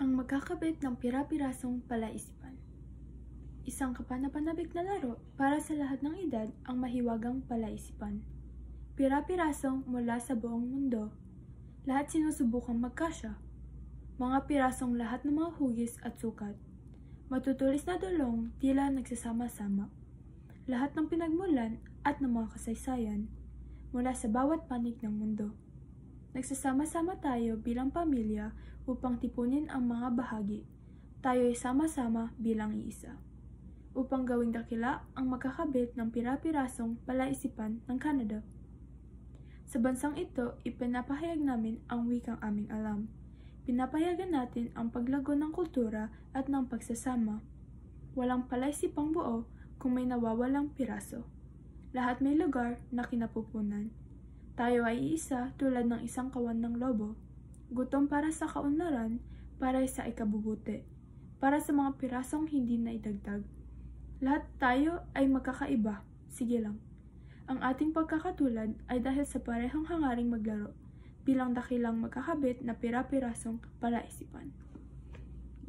Ang magkakabit ng pira-pirasong palaisipan. Isang kapanapanabik na laro para sa lahat ng edad ang mahiwagang palaisipan. Pira-pirasong mula sa buong mundo. Lahat sinusubukang magkasya. Mga pirasong lahat ng mga hugis at sukat. Matutulis na dulong tila nagsasama-sama. Lahat ng pinagmulan at ng mga kasaysayan mula sa bawat panig ng mundo. Nagsasama-sama tayo bilang pamilya upang tipunin ang mga bahagi. Tayo ay sama-sama bilang iisa. Upang gawing dakila ang magkakabit ng pira-pirasong palaisipan ng Canada. Sa bansang ito, ipinapahayag namin ang wikang aming alam. Pinapayagan natin ang paglago ng kultura at ng pagsasama. Walang palaisipang buo kung may nawawalang piraso. Lahat may lugar na kinapupunan. Tayo ay iisa tulad ng isang kawan ng lobo. Gutom para sa kaunlaran, para sa ikabubuti. Para sa mga pirasong hindi na idagdag. Lahat tayo ay magkakaiba. Sige lang. Ang ating pagkakatulad ay dahil sa parehong hangaring maglaro bilang dakilang magkakabit na pira-pirasong palaisipan.